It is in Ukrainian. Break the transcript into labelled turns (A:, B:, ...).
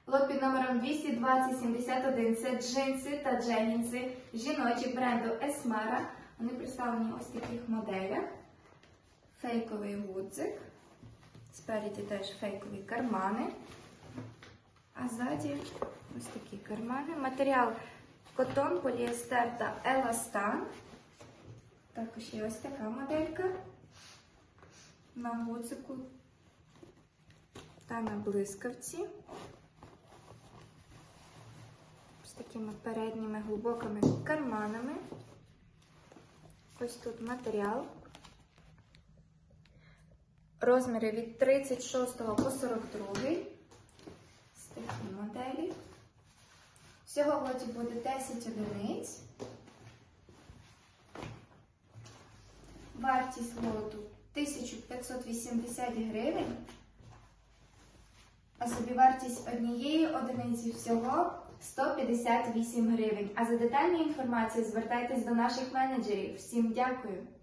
A: Лот під номером 22071 – це джинси та дженінси жіночі бренду Esmara. Вони представлені ось в таких моделях. Фейковий гудзик. Спереді теж фейкові кармани. А ззаді ось такі кармани. Матеріал котон, поліестер та еластан. Також є ось така моделька на гудзику та на блискавці. З такими передніми глибокими карманами. Ось тут матеріал. Розміри від 36 по 42. Ось такі моделі. Всього в лоті буде 10 одиниць. Вартість лоту 1580 гривень, а собівартість однієї одиниці всього 158 гривень. А за детальною інформацією звертайтесь до наших менеджерів. Всім дякую!